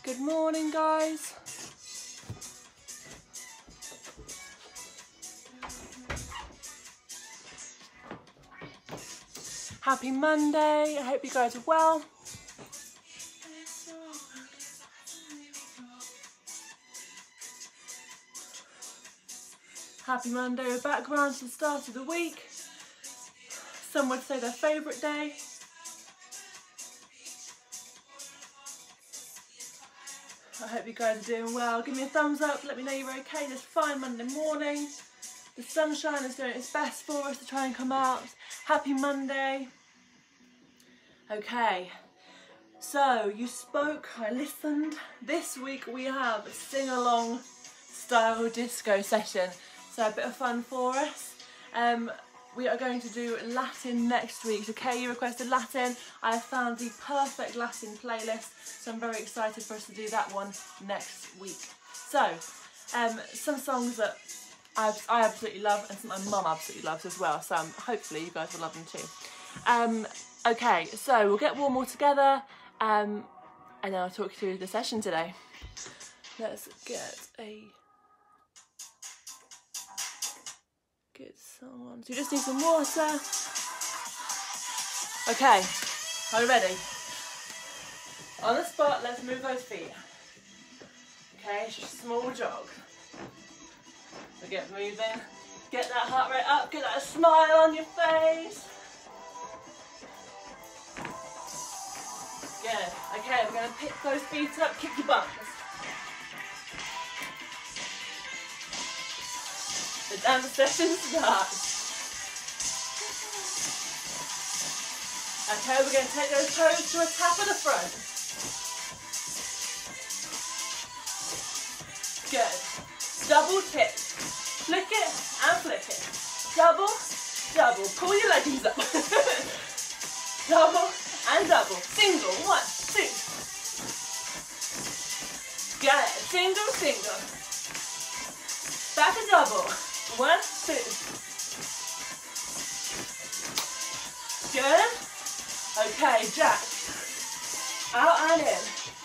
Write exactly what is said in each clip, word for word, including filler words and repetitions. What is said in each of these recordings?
Good morning, guys. Happy Monday. I hope you guys are well. Happy Monday. We're back around to the start of the week. Some would say their favourite day. I hope you guys are doing well. Give me a thumbs up, let me know you're okay. It's fine Monday morning. The sunshine is doing its best for us to try and come out. Happy Monday. Okay, so you spoke, I listened. This week we have a sing-along style disco session. So a bit of fun for us. Um, we are going to do Latin next week. So Kay, you requested Latin. I have found the perfect Latin playlist, so I'm very excited for us to do that one next week. So, um, some songs that I, I absolutely love and some my mum absolutely loves as well. So um, hopefully you guys will love them too. Um, okay, so we'll get warm all together, um, and then I'll talk you through the session today. Let's get a good song on. So you just need some water. Okay, are you ready? On the spot, let's move those feet. Okay, it's just a small jog. So get moving, get that heart rate up, get that smile on your face. Good. Okay, we're going to pick those feet up, kick your bums. The dance session starts. Okay, we're going to take those toes to a tap of the front. Good. Double tip. Flick it and flick it. Double, double. Pull your leggings up. Double and double. Single. One, two. Got it. Single, single. Back to double. One, two. Good. Okay, jack. Out and in.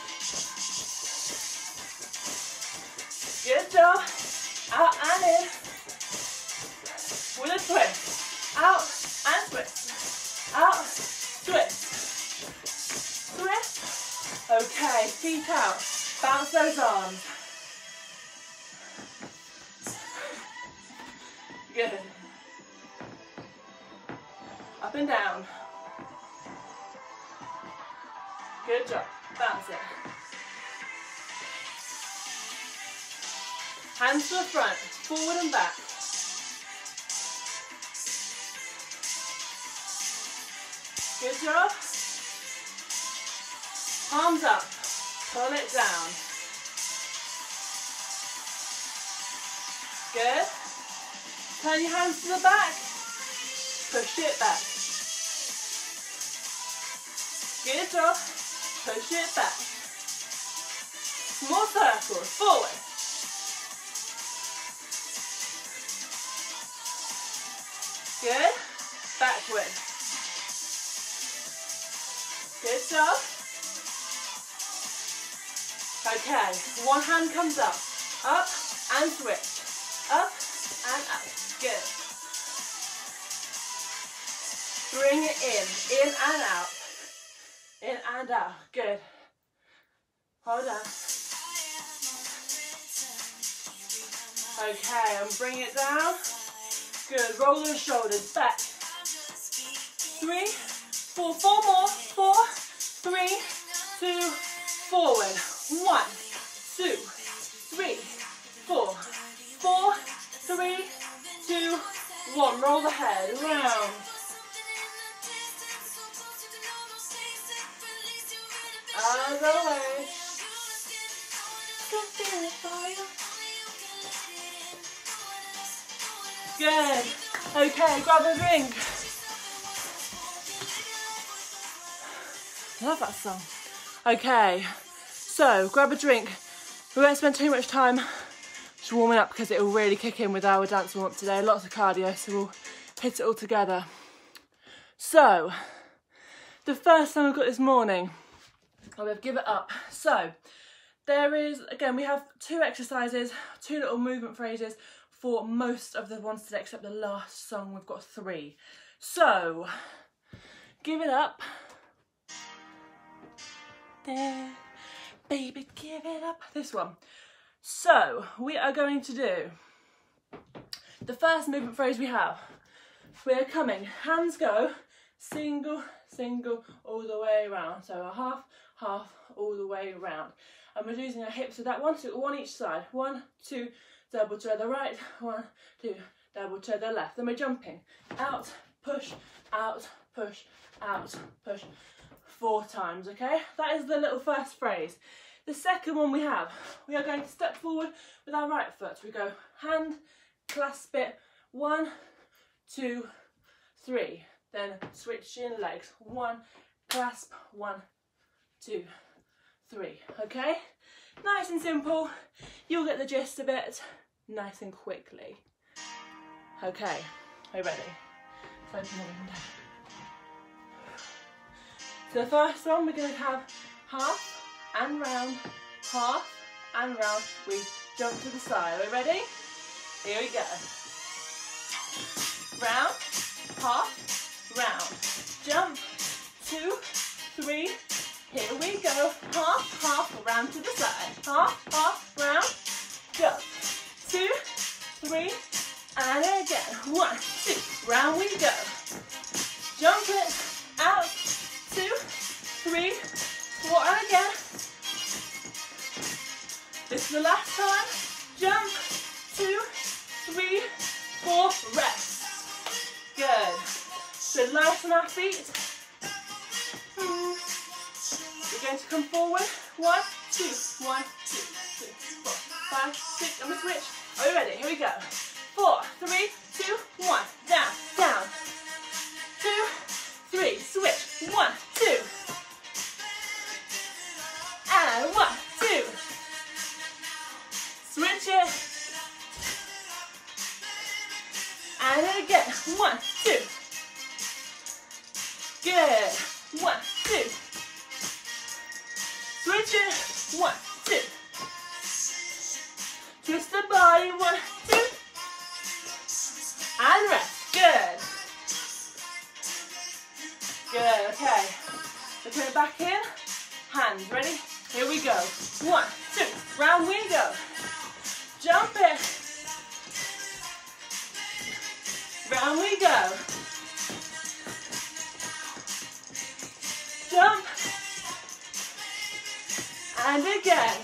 Good job. Out and in. With a twist. Out and twist. Out, twist. Twist. Okay, feet out. Bounce those arms. Good. Up and down. Good job. Bounce it. Hands to the front, forward and back. Good job. Palms up. Pull it down. Good. Turn your hands to the back. Push it back. Good job. Push it back. Small circles. Forward. Good. Backward. Good job. Okay. One hand comes up. Up and switch. Up and up. Good. Bring it in. In and out. In and out. Good. Hold on. Okay, and bring it down. Good. Roll those shoulders back. Three, four, four more. Four, three, two, forward. One, two, three, four, four, three, two, one. Roll the head round. Other way. Good. Okay, grab a drink. I love that song. Okay, so grab a drink. We won't spend too much time just warming up because it will really kick in with our dance warm up today. Lots of cardio, so we'll hit it all together. So, the first song I've got this morning, I'll give it up. So, there is, again, we have two exercises, two little movement phrases for most of the ones today, except the last song, we've got three. So, give it up. There, baby, give it up. This one. So, we are going to do the first movement phrase we have. We are coming, hands go, single, single, all the way around. So a half, half, all the way around. And we're using our hips with that one, so one each side. One, two, double to the right, one, two, double to the left. Then we're jumping, out, push, out, push, out, push, four times, okay? That is the little first phrase. The second one we have, we are going to step forward with our right foot. We go hand, clasp it, one, two, three. Then switch in legs, one, clasp, one, two, three, okay? Nice and simple, you'll get the gist of it nice and quickly. Okay, are you ready? Let's open the window. So the first one, we're going to have half and round, half and round. We jump to the side. Are we ready? Here we go. Round, half, round. Jump, two, three. Here we go. Half, half, round to the side. Half, half, round. Jump, two, three, and again. One, two, round we go. Jump it, out, two, three, four, and again. This is the last time. Jump, two, three, four, rest. Good. So nice on our feet. We're going to come forward. One, two, one, two, three, four, five, six, and we switch. Are we ready? Here we go. Four, three, two, one. Down, down. Two, three, switch. One, two. And one, two. Switch it. And again. One, two. Good. One, two. Switch it. One, two. Twist the body. One, two. And rest. Good. Good. Okay. So put it back in. Hands. Ready? Here we go. One, two. Round we go. Jump it. Round we go. Jump. And again.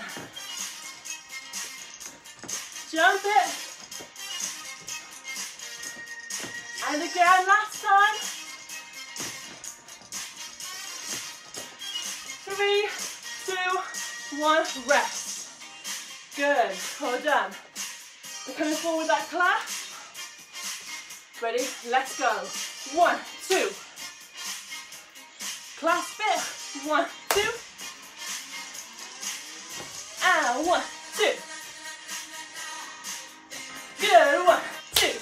Jump it. And again, last time. Three, two, one, rest. Good, well done. We're coming forward with that clasp. Ready? Let's go. One, two. Clasp it. One, two. And one, two. Good. One, two.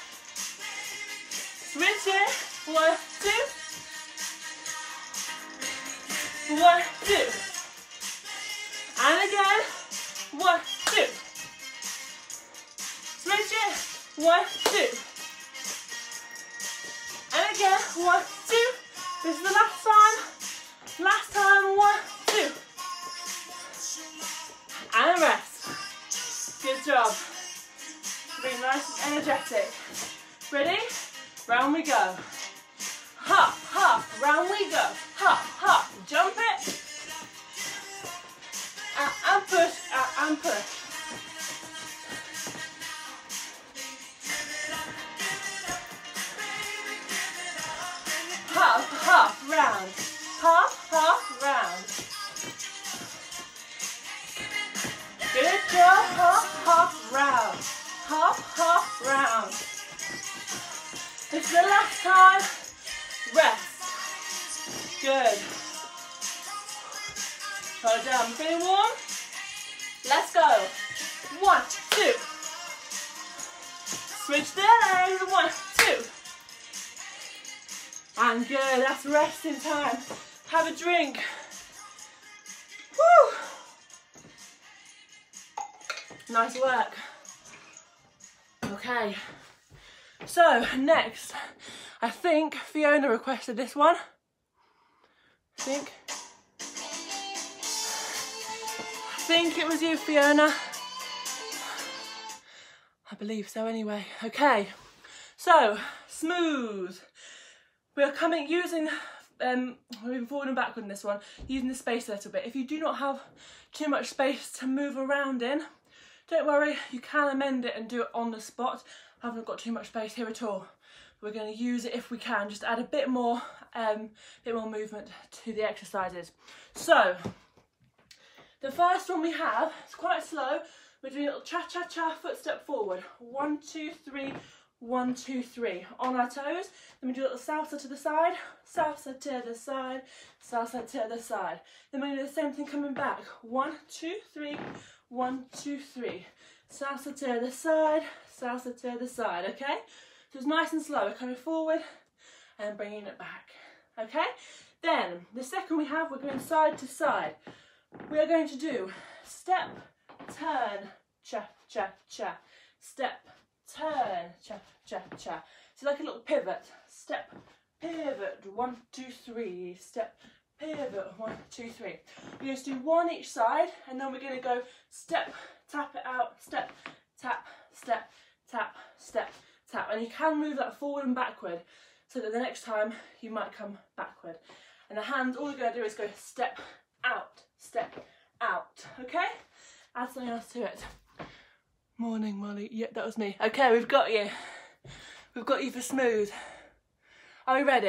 Switch it. One, two. One, two. And again. One, two. Switch it. One, two. And again. One, two. This is the last time. Last time. One, two. And rest. Good job. Being nice and energetic. Ready? Round we go. Hop, hop, round we go. Hop, hop, jump it. Out and push, out and push. Hop, hop, round. Hop, hop, round. Good job. Hop, hop, round. Hop, hop, round. This is the last time. Rest. Good. Hold down. Feeling warm? Let's go. One, two. Switch the legs. One, two. And good. That's resting time. Have a drink. Woo. Nice work. Okay. So next, I think Fiona requested this one. I think. I think it was you, Fiona. I believe so anyway. Okay. So, smooth. We are coming using, um, we're moving forward and backward in this one, using the space a little bit. If you do not have too much space to move around in, don't worry, you can amend it and do it on the spot. I haven't got too much space here at all. We're going to use it if we can, just add a bit more, um, bit more movement to the exercises. So, the first one we have, it's quite slow. We're doing a little cha-cha-cha, foot step forward. One, two, three, one, two, three. On our toes. Then we do a little salsa to the side, salsa to the side, salsa to the side. Then we're going to do the same thing coming back. One, two, three, one, two, three. Salsa to the side, salsa to the side, okay? So it's nice and slow. We're coming forward and bringing it back, okay? Then, the second we have, we're going side to side. We are going to do step, turn, cha, cha, cha. Step, turn, cha, cha, cha. So like a little pivot. Step, pivot, one, two, three. Step, pivot, one, two, three. We're going to do one each side, and then we're going to go step, tap it out, step, tap, step, tap, step, tap. And you can move that forward and backward, so that the next time you might come backward. And the hands, all you're going to do is go step, out, step, out, okay? Add something else to it. Morning, Molly. Yep, that was me. Okay, we've got you. We've got you for smooth. Are we ready?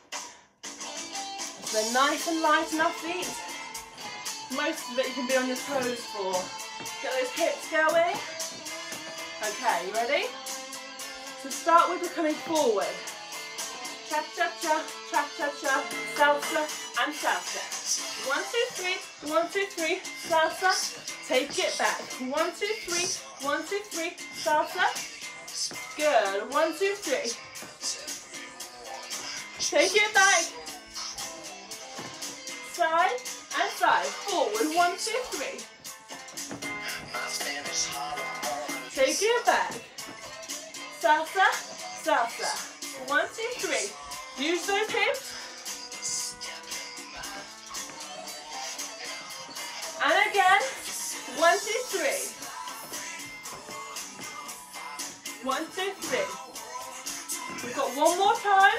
So they're nice and light on our feet. Most of it you can be on your toes for. Get those hips going. Okay, you ready? So start with, we're coming forward. Cha-cha-cha, cha-cha-cha, salsa and salsa. One, two, three, one, two, three, salsa. Take it back. One, two, three, one, two, three, salsa. Good. One, two, three. Take it back. Side and side. Forward. One, two, three. Take it back. Salsa, salsa. One, two, three. Use those hips. And again. One, two, three. One, two, three. We've got one more time.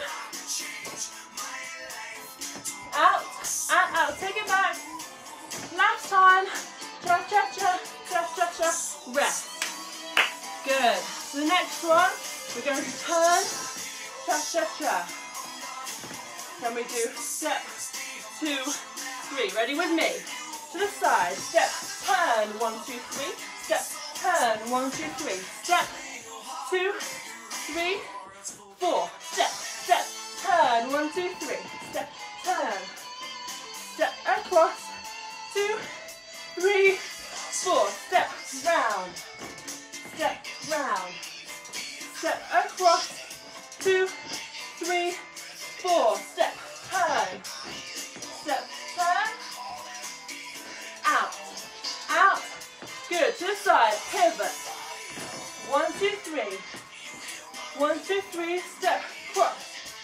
Out, and out. Take it back. Last time. Cha, cha, cha, cha, cha, cha. Rest. Good. So the next one, we're going to turn. Cha, cha, cha. Then we do step, two, three. Ready with me? To the side. Step, turn. One, two, three. Step, turn. One, two, three. Step, two, three, four. Step, step, turn. One, two, three. Step, turn. Step across. Two, three, four. Step round. Step round. Step across. Two, three, four. Step, turn. Step, turn. Out. Out. Good. To the side. Pivot. One, two, three. One, two, three. Step, cross.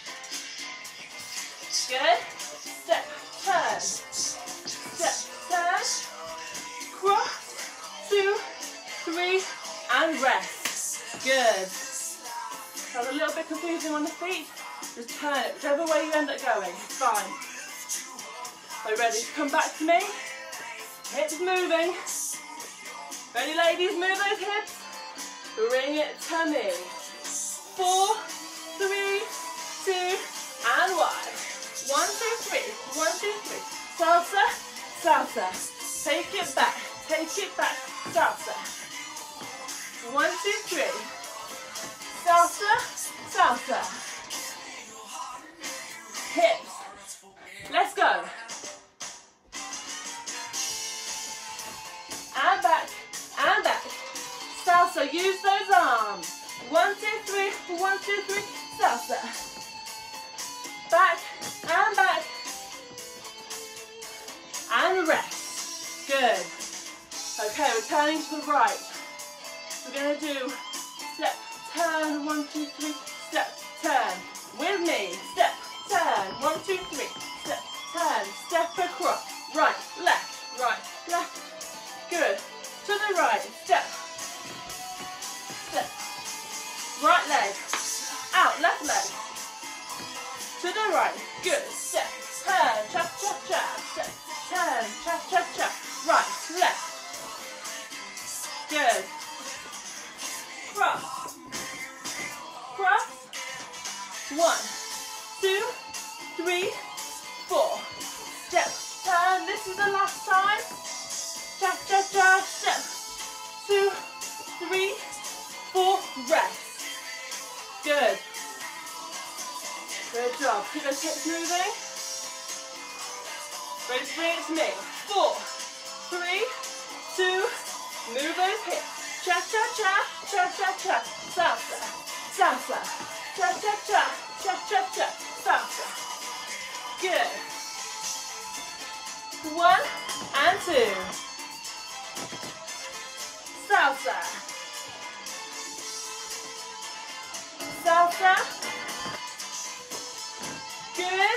Good. Step, turn. Step, turn. Cross. Two, three, and rest. Good. That was a little bit confusing on the feet. Just turn it, whichever way you end up going, it's fine. So ready to come back to me? Hips moving. Ready, ladies? Move those hips. Bring it to me. Four, three, two, and one. One, two, three. One, two, three. Salsa, salsa. Take it back. Take it back. Salsa. One, two, three. Salsa, salsa. Hips. Let's go. And back, and back. Salsa, use those arms. One, two, three, one, two, three, salsa. Back, and back. And rest. Good. Okay, we're turning to the right. We're going to do step, turn, one, two, three, step, turn. With me, step, turn, one, two, three, step, turn, step across, right, left, right, left, good. To the right, step, step, right leg, out, left leg, to the right, good, step, turn, cha, cha, cha, step, turn, cha, cha, cha, right, left, good, cross, cross, one, two, three, four, step, turn, this is the last time, cha, cha, cha, step, two, three, four, rest, good, good job, keep those hips moving, ready to bring it to me, four, three, two, move those hips, cha, cha, cha, cha, cha, cha, salsa, salsa, cha, cha, cha, cha, cha, cha, salsa, good, one and two, salsa, salsa, good,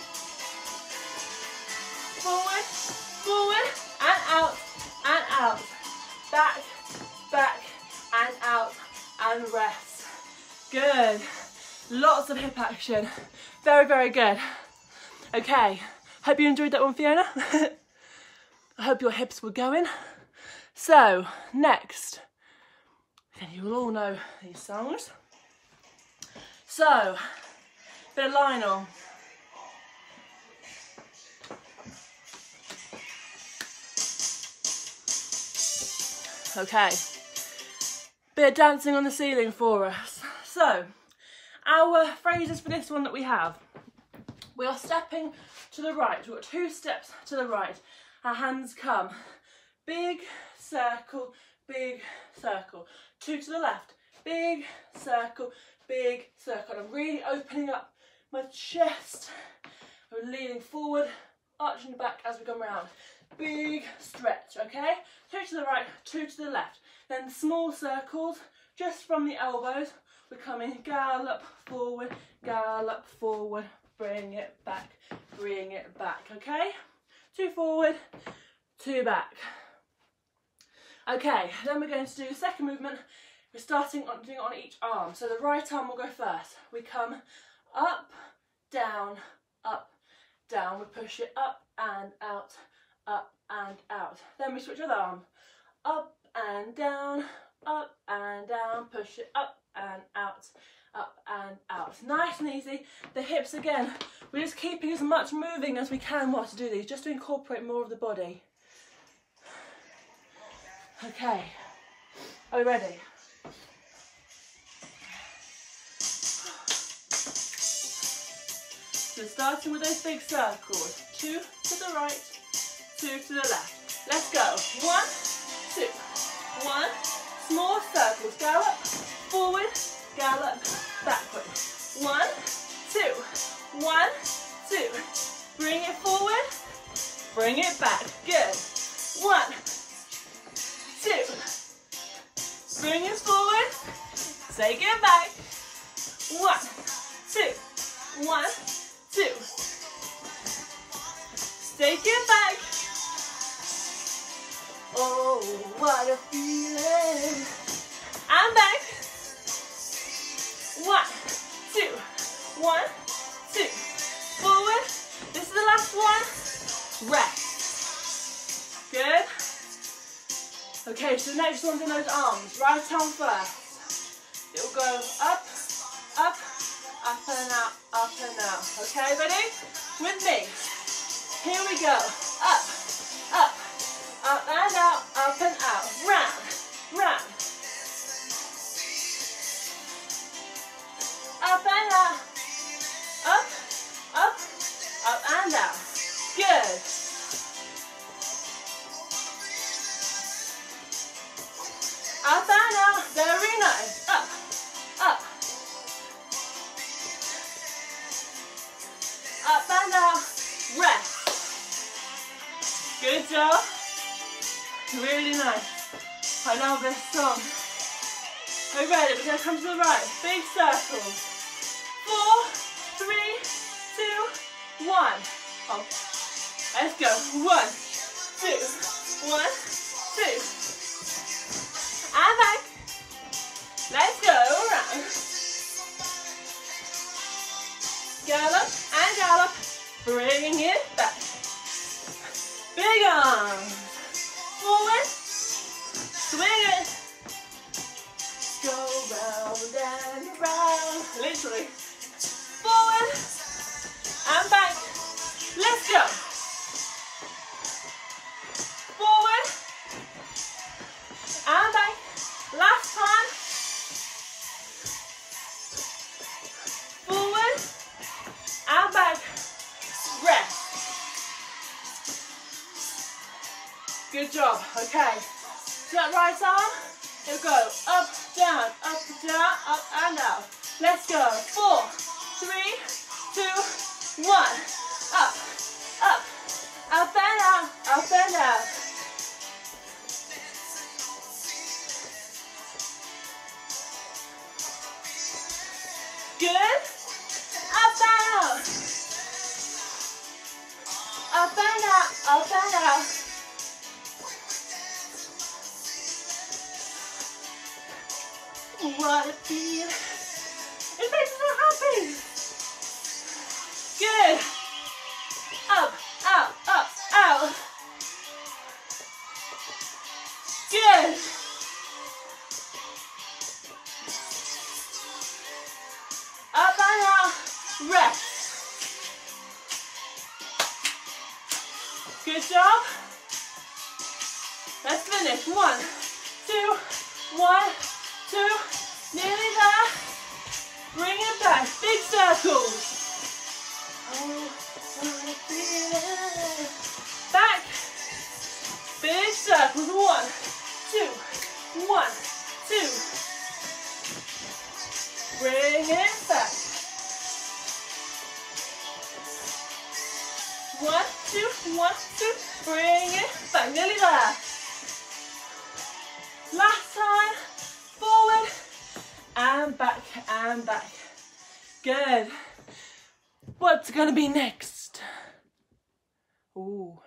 forward, forward, and out, and out, back, back, and out, and rest, good, lots of hip action, very, very good, okay, hope you enjoyed that one, Fiona. I hope your hips were going. So, next, then you will all know these songs. So, bit of Lionel. Okay, bit of dancing on the ceiling for us. So, our phrases for this one that we have. We are stepping to the right. We've got two steps to the right. Our hands come. Big circle, big circle. Two to the left. Big circle, big circle. And I'm really opening up my chest. We're leaning forward, arching back as we come round. Big stretch, okay? Two to the right, two to the left. Then small circles, just from the elbows. We're coming gallop forward, gallop forward. Bring it back, bring it back, okay? Two forward, two back. Okay, then we're going to do the second movement. We're starting on doing it on each arm. So the right arm will go first. We come up, down, up, down. We push it up and out, up and out. Then we switch with arm. Up and down, up and down. Push it up and out, up and out. Nice and easy. The hips again, we're just keeping as much moving as we can while to do these, just to incorporate more of the body. Okay, are we ready? So starting with those big circles, two to the right, two to the left. Let's go. One, two, one, small circles, gallop, forward, gallop, backward. One, two, one, two. Bring it forward, bring it back. Good. One, two. Bring it forward, take it back. One, two, one, two. Take it back. Oh, what a feeling. And back. One, two, one, two. Forward. This is the last one. Rest. Good. Okay, so the next one's in those arms. Right arm first. It will go up, up, up and out, up and out. Okay, ready? With me. Here we go. Up, up, up and out, up and out. Round, round. Up and out. Up, up, up and out. Good. Up and out. Very nice. Up, up. Up and out. Rest. Good job. Really nice. I love this song. Are you ready? We're going to come to the right. Big circle. Four, three, two, one. Oh. Let's go. One, two, one, two. And back. Let's go around. Gallop and gallop. Bring it back. Big arms. Forward. Swing it. Go round and round. Literally. Forward and back. Let's go. Forward and back. Last time. Forward and back. Rest. Good job. Okay. So that right arm, it'll go up, down, up, down, up and down. Let's go. Four, three, two, one. Up, up, up and down, up and down. Good. Up and out. Up and out, up and out. What a feel. It makes me so happy. Good. Up, out, up, out. Good. Up and out. Rest. Good job. Let's finish. One, two, one, two. Nearly there. Bring it back. Big circles. Oh, what a feeling. Back. Big circles. One, two, one, two. Bring it back. One, two, one, two. Bring it back. Nearly there. Last time. Forward. And back, and back. Good. What's gonna be next? Ooh.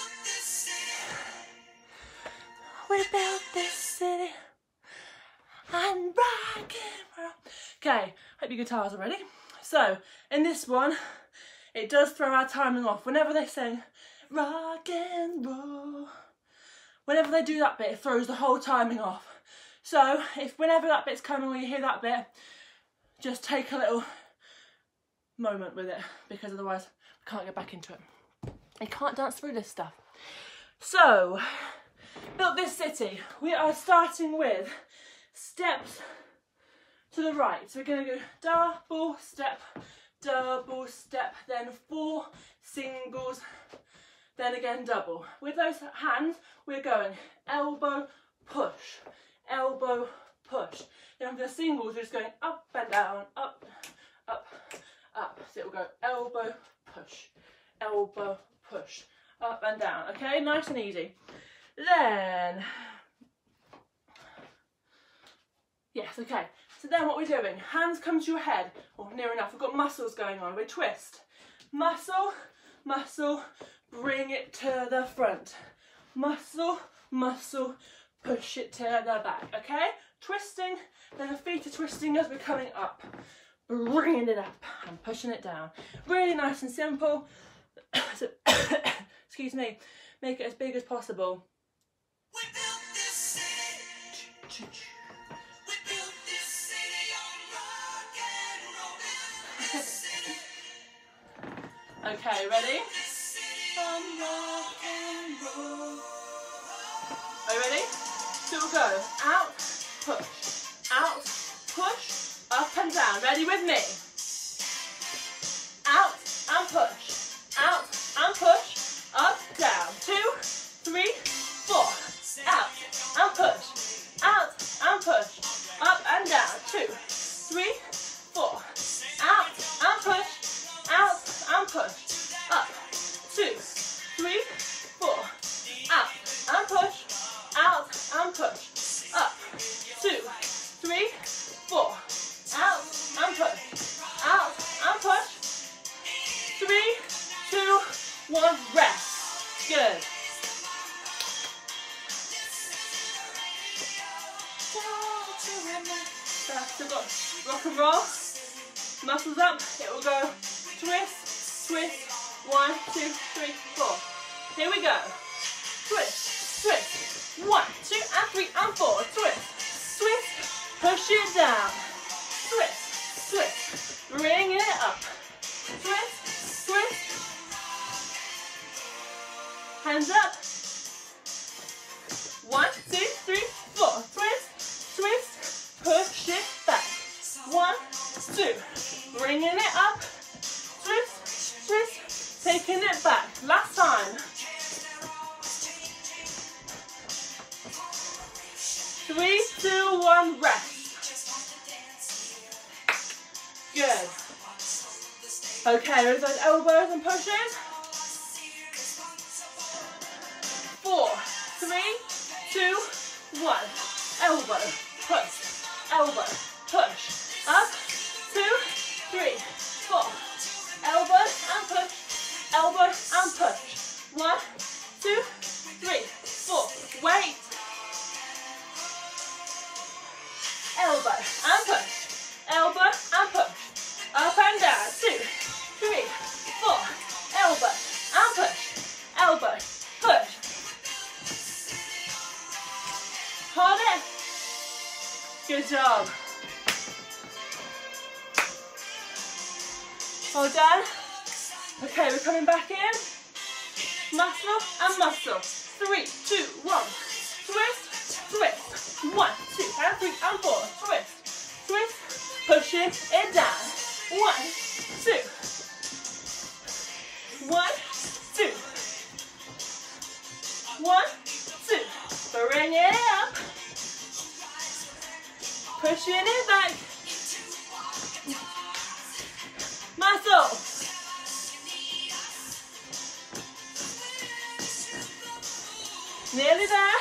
We built this city. I'm rocking. Okay, hope your guitars are ready. So, in this one, it does throw our timing off. Whenever they sing rock and roll, whenever they do that bit, it throws the whole timing off. So, if whenever that bit's coming or you hear that bit, just take a little moment with it, because otherwise we can't get back into it. You can't dance through this stuff. So, built this city. We are starting with steps to the right. So we're going to go double step, double step, then four singles, then again double. With those hands, we're going elbow, push, elbow, push. Then for the singles, we're just going up and down, up, up, up. So it will go elbow, push, elbow, push, up and down. Okay, nice and easy. Then, yes, okay. So then what we're doing, hands come to your head, or near enough. We've got muscles going on. We twist, muscle, muscle, bring it to the front. Muscle, muscle, push it to the back, okay? Twisting, then the feet are twisting as we're coming up. Bringing it up and pushing it down. Really nice and simple. So, excuse me, make it as big as possible. We built this city. We built this city on rock and roll. Okay, ready? On rock and roll. Are you ready? So we'll go out, push, out, push, up and down. Ready with me? Out and push, out and push, up, down. Two, three, four. Out and push, out and push, up and down. Two, three, four. Out and push, out and push, up. Two, three, four. Out and push, out and push, up. Two, three, So we've got rock and roll, muscles up, it will go twist, twist, one, two, three, four. Here we go. Twist, twist, one, two, and three, and four. Twist, twist, push it down. Twist, twist, bring it up. Twist, twist. Hands up. One, two, three, four. Twist, twist, push it back. One, two, bringing it up. Twist, twist, taking it back. Last time. Three, two, one, rest. Good. Okay, raise those elbows and pushes. Four, three, two, one. Elbow, push, elbow, push. Up, two, three, four. Elbow and push, elbow and push. One, two, three, four. Wait. Elbow and push, elbow and push. Up and down, two, three, four. Elbow and push, elbow, push. Hold it. Good job. Hold down. Okay, we're coming back in. Muscle and muscle. Three, two, one. Twist, twist. One, two, and three, and four. Twist, twist. Pushing it down. One, two. One, two. One, two. Bring it up. Pushing it back. Muscle. Nearly there.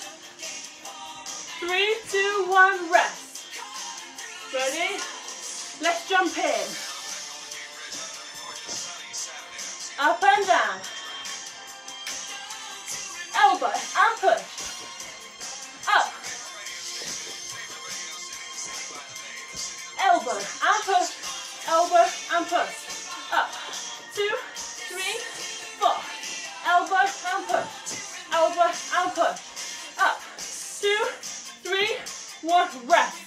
Three, two, one, rest. Ready? Let's jump in. Up and down. Elbow and push. Up. Elbow and push. Elbow and push. Up. Two, three, four. Elbow and push. Elbow and push. Up. Two, three, one. Rest.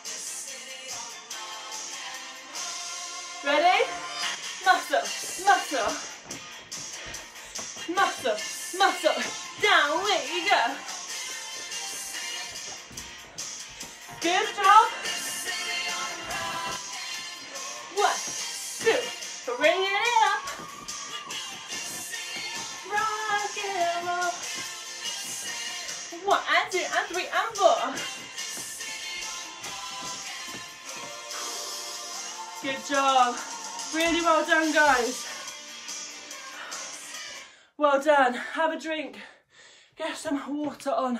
Ready? Muscle, muscle, muscle, muscle. Down we go. Good job. One, two, bring it up. Rock and roll. One and two and three and four. Good job. Really well done, guys. Well done. Have a drink. Get some water on.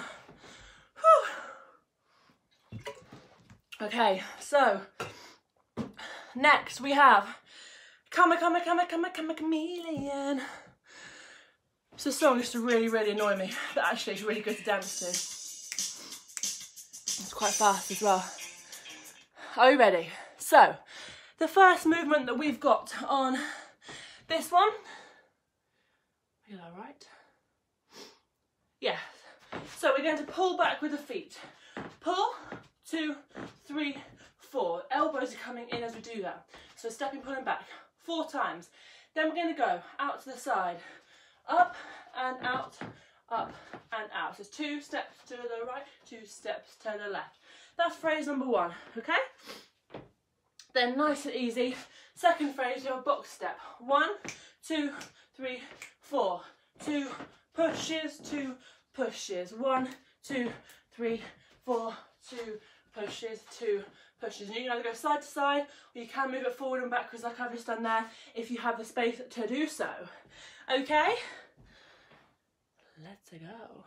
Whew. Okay, so next we have Come, come, come, come, come, chameleon. It's a song used to really, really annoy me, but actually it's really good to dance to. It's quite fast as well. Are you ready? So, the first movement that we've got on this one, is that right? Yeah. So we're going to pull back with the feet. Pull, two, three, four. Elbows are coming in as we do that. So stepping, pulling back, four times. Then we're going to go out to the side, up and out, up and out. So two steps to the right, two steps to the left. That's phrase number one, okay? Then nice and easy, second phrase, your box step. One, two, three, four. Two pushes, two pushes. One, two, three, four, two pushes, two pushes. And you can either go side to side, or you can move it forward and backwards like I've just done there, if you have the space to do so. Okay? Let's go.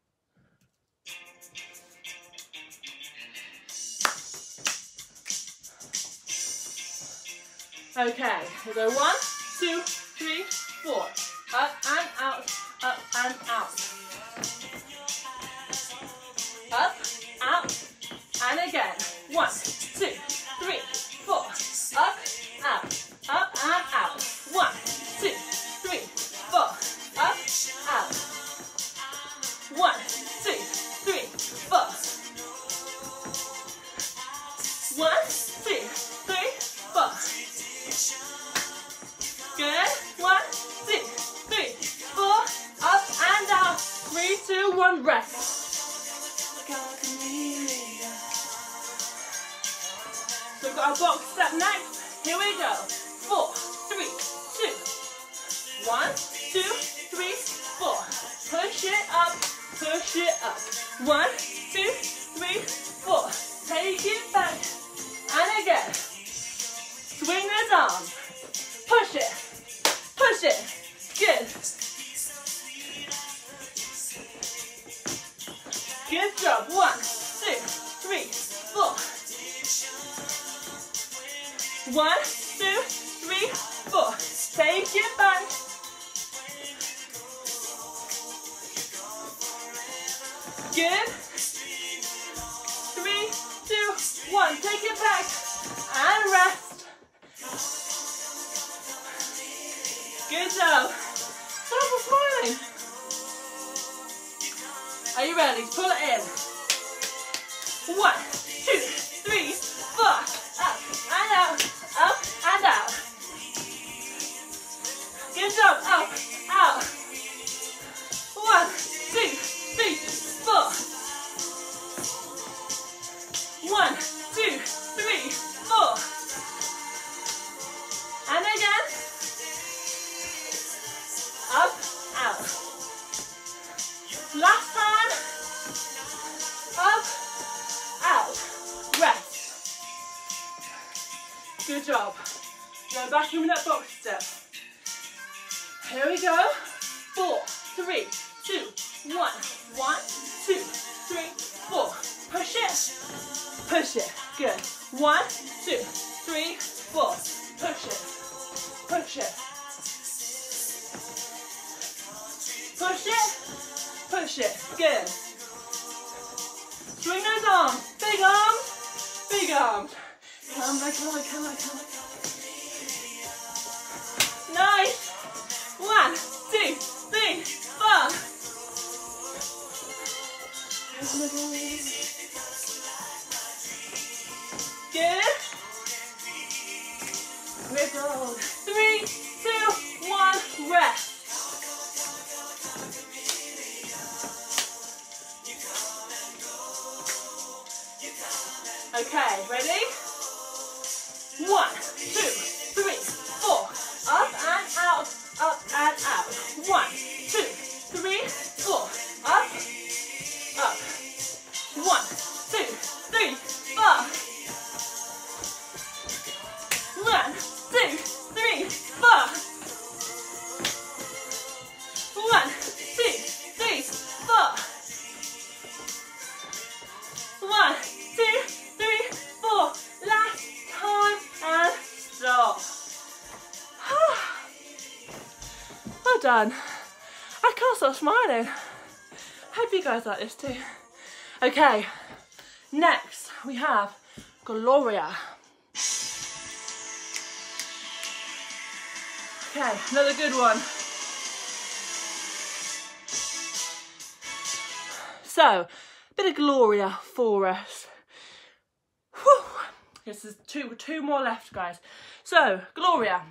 Okay, we'll go one, two, three, four. Up and out, up and out. Up, out, and again. One, two, three, four. Up, out, up and out. One, two, three, four. Up, out. One, two, three, four. One, two, three, four. Good. One, two, three, four. Up and down. Three, two, one. Rest. So we've got our box step next. Here we go. Four, three, two. One, two, three, four. Push it up, push it up. One, two, three, four. Take it back. And again. Swing those arms. Push it. Push it. Good. Good job. One, two, three, four. One, two, three, four. Take it back. Good. Three, two, one. Take it back and rest. Good job. Stop smiling. Are you ready? Pull it in. One, two, three, four. Up and out. Up and out. Good job. Up, out. One, two, three, four. One, two, three, four. And again. Up, out. Last time. Up, out. Rest. Good job. Go back in with that box step. Here we go. Four, three, two, one. One, two, three, four. Push it. Push it. Good. One, two, three, four. Push it. Push it. Push it. Push it. Good. Swing those arms. Big arms. Big arms. Come on, come on, come on, come on. Nice. One, two, three, four. Good. Wiggle. Three, two, one. Rest. Okay, ready? One, two, three, four. Up and out, up and out. One, two, three, four. Up, up. One, two, three, four. One, two, three, four. One, two, three, four. One, two, three, four. Last time and stop. Well done. I can't stop smiling. Hope you guys like this too. Okay, next we have Gloria. Okay, another good one. So, a bit of Gloria for us. Whew. This is two, two more left, guys. So, Gloria.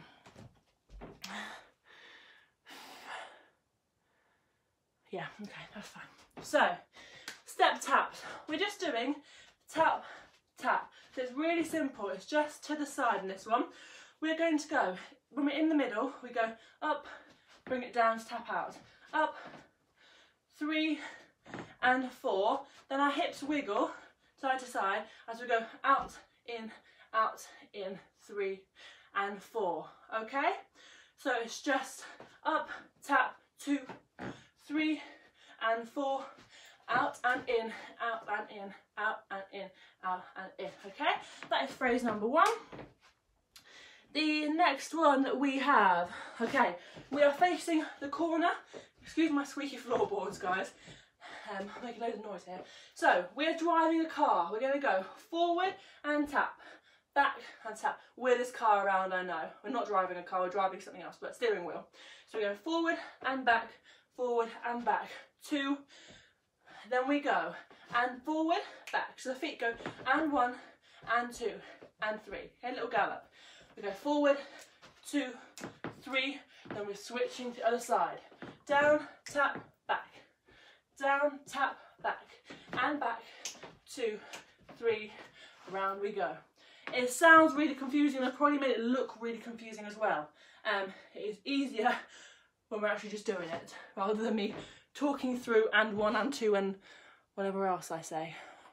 Yeah, okay, that's fine. So, step taps. We're just doing tap, tap. So it's really simple. It's just to the side in this one. We're going to go, when we're in the middle, we go up, bring it down to tap out. Up, three and four. Then our hips wiggle side to side as we go out, in, out, in, three and four. Okay? So it's just up, tap, two, three and four, out and in, out and in, out and in, out and in. Okay? That is phrase number one. The next one that we have, okay, we are facing the corner. Excuse my squeaky floorboards, guys. Um, I'm making loads of noise here. So we're driving a car. We're going to go forward and tap, back and tap. We're this car around, I know. We're not driving a car, we're driving something else, but steering wheel. So we go forward and back, forward and back. Two. Then we go and forward, back. So the feet go and one and two and three. Okay, little gallop. We go forward, two, three. Then we're switching to the other side. Down, tap, back. Down, tap, back. And back, two, three. Around we go. It sounds really confusing. I probably made it look really confusing as well. Um, it is easier when we're actually just doing it, rather than me talking through and one and two and whatever else I say.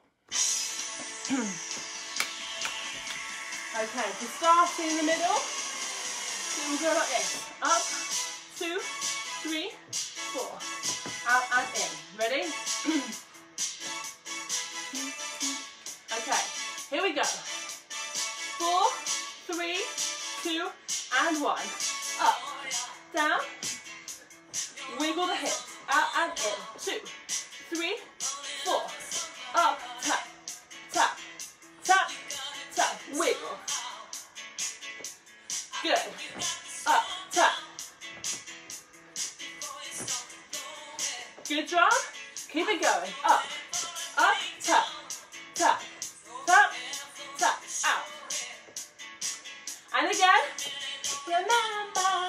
Okay, so starting in the middle, so we'll go like this. Up, two, three, four. Out and in. Ready? Okay, here we go. Four, three, two, and one. Up, down, wiggle the hips. Out and in. Two, three, four. Up, tap, tap, tap, tap. Wiggle. Good. Up, tap. Good job. Keep it going. Up, up, tap, tap, tap, tap. Out. And again. Remember.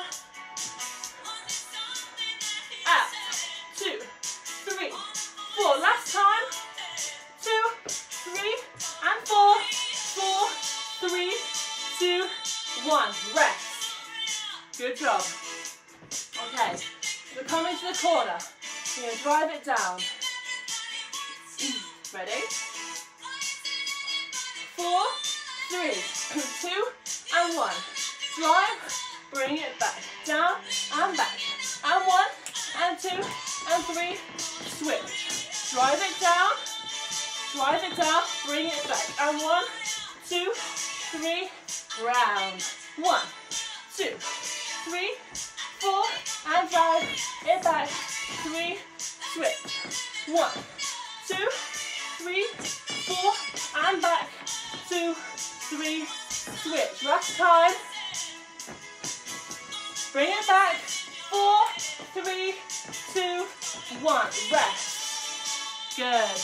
Out. Two, three, four. Last time. Two, three, and four. Four, three, two, one. Rest. Good job. Okay. We're coming to the corner. We're going to drive it down. Ready? Four, three, two, and one. Drive, bring it back. Down and back. And one, and two, and three. Switch. Drive it down. Drive it down. Bring it back. And one, two, three. Round. One, two, three, four, and drive it back. Three, switch. One, two, three, four, and back. Two, three, switch. Last time. Bring it back. Four, three, two, one. Rest. Good.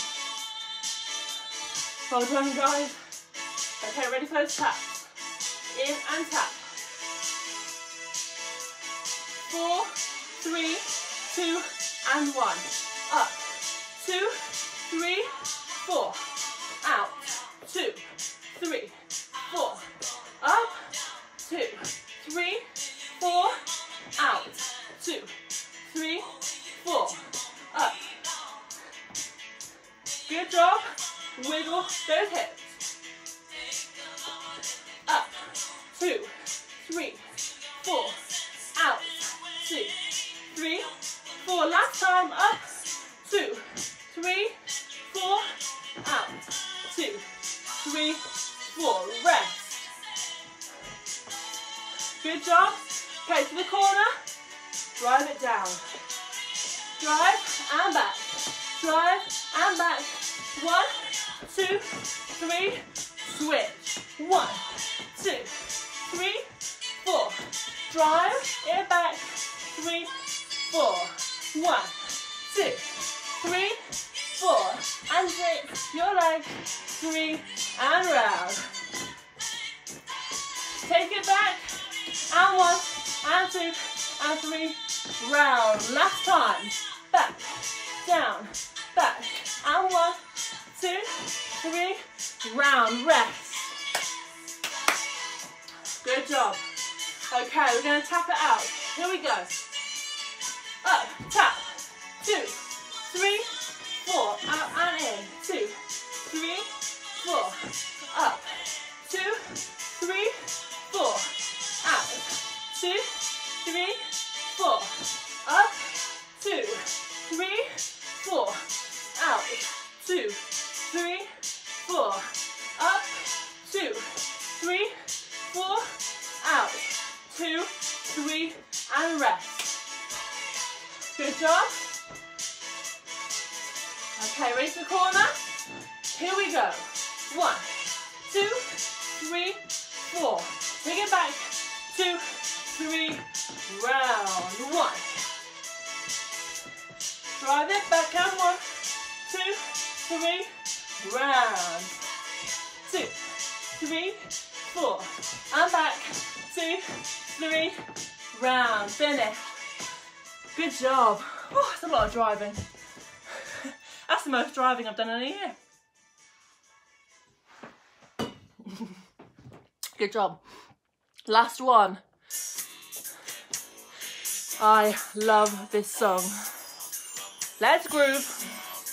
Well done, guys. Okay, ready for those taps. In and tap. Four, three, two, and one. Up. Two, three, four. Out. Two, three, four. Up. Two, three, four. Out. Two, three, four. Up. Good job. Wiggle those hips. Up. Two, three, four. Out. Two, three, four. Last time. Up. Two, three, four. Out. Two, three, four. Rest. Good job. Okay, to the corner. Drive it down. Drive and back. Drive and back. One, two, three. Switch. One, two, three, four. Drive it back. Three, four. One, two, three, four. And six. Your leg. Three and round. Take it back. And one, and two, and three. Round. Last time. Back, down, back. And one, two, three. Round. Rest. Good job. Okay, we're going to tap it out. Here we go. Up, tap. Two, three, four. Out and in. Two, three, four. Up. Two, three, four. Out. Two, three, four. Up. Two, three, four. Out. Two, three, four. Up. Two, three, four. Out. Two, three, and rest. Good job. Okay, ready for the corner? Here we go. One, two, three, four. Take it back. Two, three, round. One. Drive it back and one, two, three, round. Two, three, four. And back. Two, three, round. Finish. Good job. Oh, that's a lot of driving. That's the most driving I've done in a year. Good job. Last one. I love this song. Let's groove.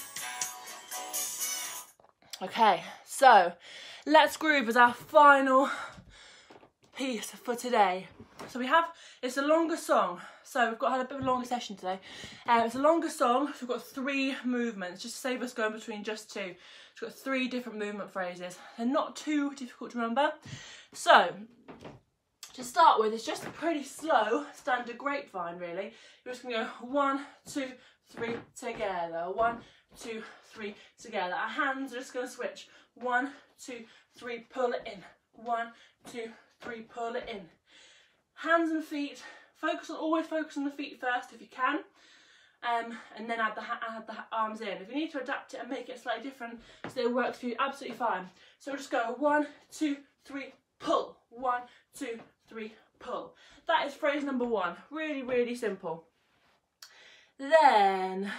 Okay, so Let's Groove is our final piece for today. So we have, it's a longer song. So we've got had a bit of a longer session today. Uh, it's a longer song, so we've got three movements, just to save us going between just two. We've got three different movement phrases. They're not too difficult to remember. So, to start with, it's just a pretty slow standard grapevine, really. You're just going to go one, two, three, together. One, two, three, together. Our hands are just going to switch. One, two, three, pull it in. One, two, three, pull it in. Hands and feet. Focus on, always focus on the feet first if you can, um, and then add the, add the arms in. If you need to adapt it and make it slightly different so it works for you, absolutely fine. So we'll just go one, two, three, pull. One, two, three, pull. That is phrase number one. Really, really simple. Then,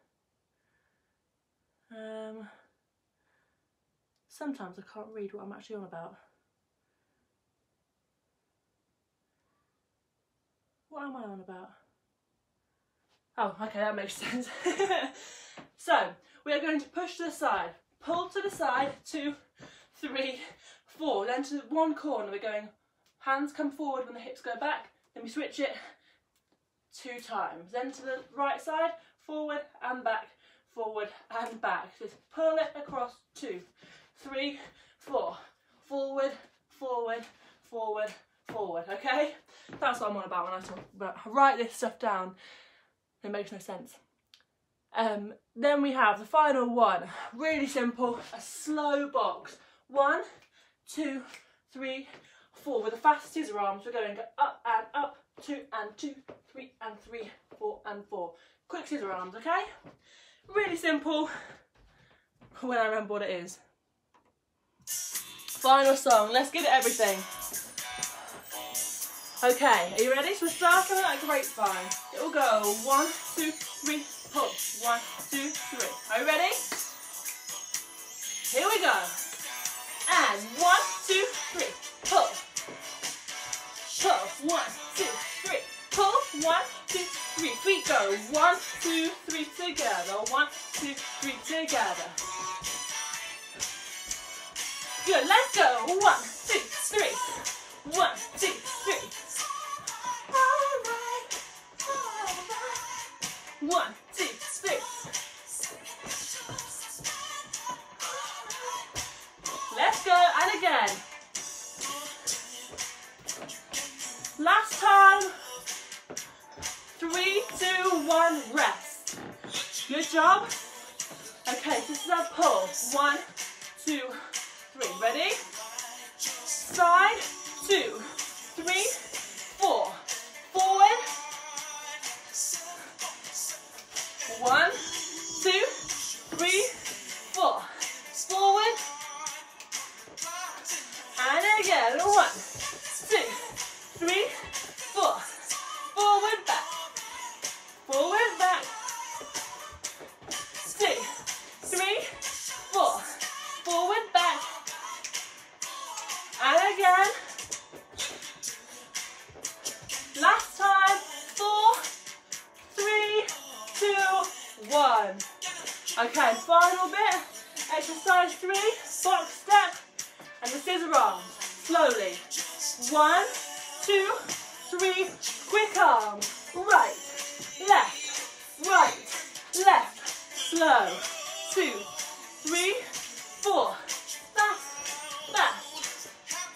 um, sometimes I can't read what I'm actually on about. What am I on about? Oh, okay, that makes sense. So, we are going to push to the side, pull to the side, two, three, four. Then to one corner, we're going, hands come forward when the hips go back, then we switch it two times. Then to the right side, forward and back, forward and back. Just pull it across, two, three, four, forward, forward, forward, forward, okay? That's what I'm on about when I talk about, I write this stuff down, it makes no sense. Um, then we have the final one, really simple, a slow box. One, two, three, four. With the fast scissor arms, we're going up and up, two and two, three and three, four and four. Quick scissor arms, okay? Really simple when I remember what it is. Final song, let's give it everything. Okay, are you ready? So we're starting with that grapevine. It will go one, two, three, pull. One, two, three. Are you ready? Here we go. And one, two, three, pull. Pull. One, two, three, pull. One, two, three. Feet go. One, two, three, together. One, two, three, together. Good, let's go. One, two, three. One, two, three. Alright, alright. One, two, three. Let's go, and again. Last time. Three, two, one, rest. Good job. Okay, this is our pull. One, two, three. Ready? Side, two, three, four. Forward. One, two, three, four. Forward. And again. One, two, three, four. Forward, back. Forward, back. Two, three, four. Forward, back. And again. Last time. Four, three, two, one. Okay, final bit. Exercise three. Box step. And the scissor arms. Slowly. One, two, three. Quick arms. Right, left, right, left. Slow. Two, three, four. Fast, fast.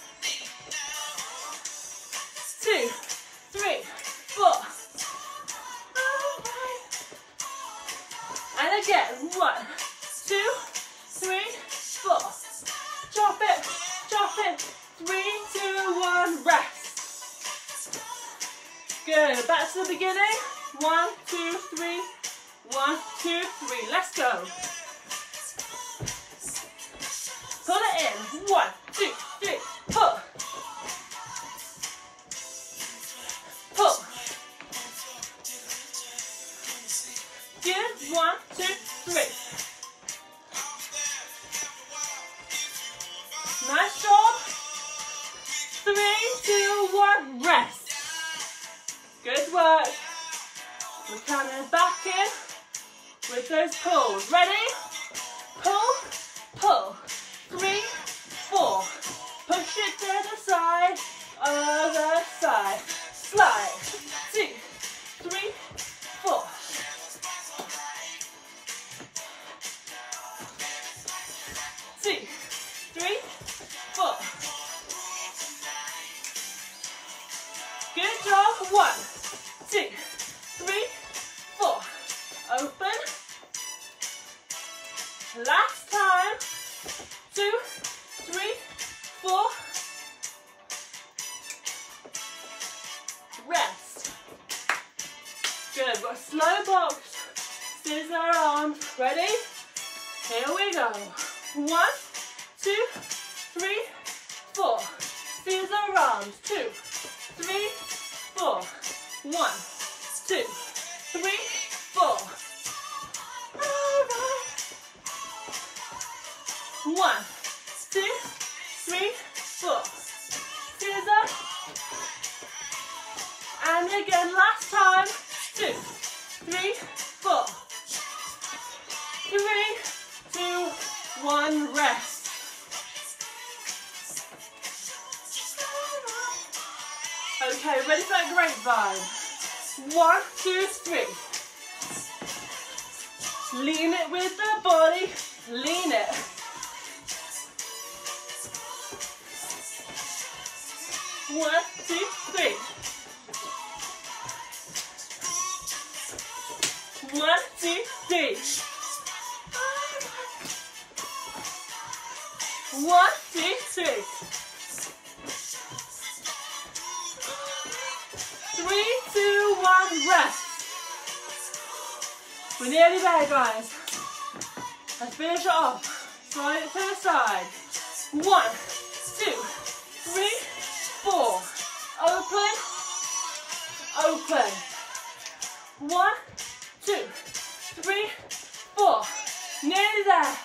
Two, three, four. And again. One, two, three, four. Drop it, drop it. Three, two, one, rest. Good, back to the beginning. One, two, three. One, two, three. Let's go. Pull it in. One, two, three. Pull. Pull. Good. One, two, three. Nice job. Three, two, one. Rest. Good work. We're coming back in with those pulls. Ready? Pull, pull. Three, four. Push it to the side, other side. Slide. Two, three, four. Two, three, four. Good job. One, two, three, four. Open. Last time. Two, three, four. Rest. Good. We've got a slow box. Scissor arms. Ready? Here we go. One, two, three, four. Scissor arms. Two, three, four. One, two, three, four. All right. One, two, three, four. Scissor. And again, last time. Two, three, four. Three, two, one, rest. Okay, ready for that grapevine. One, two, three. Lean it with the body. Lean it. One, two, three. One, two, three. One, two, three. Three, two, one, rest. We're nearly there, guys. Let's finish it off. Slide it to the side. One, two, three, four. Open, open. One, two, three, four. Nearly there.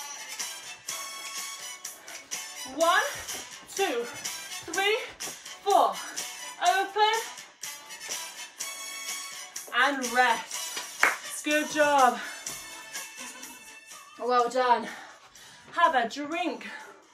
One, two, three, four. Open and rest. Good job. Well done. Have a drink.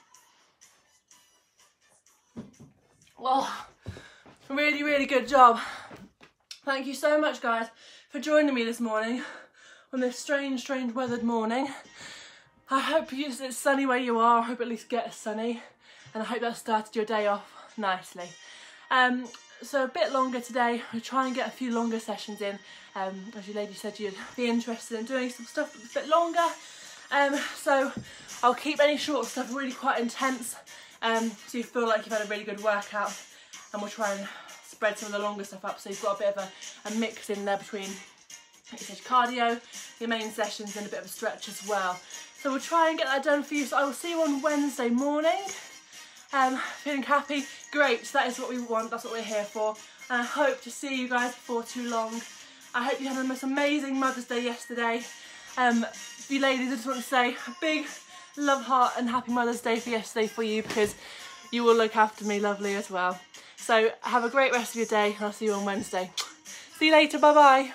Oh, really, really good job. Thank you so much, guys, for joining me this morning on this strange, strange weathered morning. I hope you, it's sunny where you are. I hope at least get sunny, and I hope that started your day off nicely. Um, so a bit longer today. We'll try and get a few longer sessions in. Um, as you lady said, you'd be interested in doing some stuff that's a bit longer. Um, so I'll keep any short stuff really quite intense, um, so you feel like you've had a really good workout, and we'll try and spread some of the longer stuff up so you've got a bit of a, a mix in there between, like you said, cardio, your main sessions, and a bit of a stretch as well. So we'll try and get that done for you. So I will see you on Wednesday morning. Um, feeling happy? Great, so that is what we want, that's what we're here for. And I hope to see you guys before too long. I hope you had the most amazing Mother's Day yesterday. Um, you ladies, I just want to say a big love heart and happy Mother's Day for yesterday for you, because you will look after me lovely as well. So have a great rest of your day, and I'll see you on Wednesday. See you later, bye bye.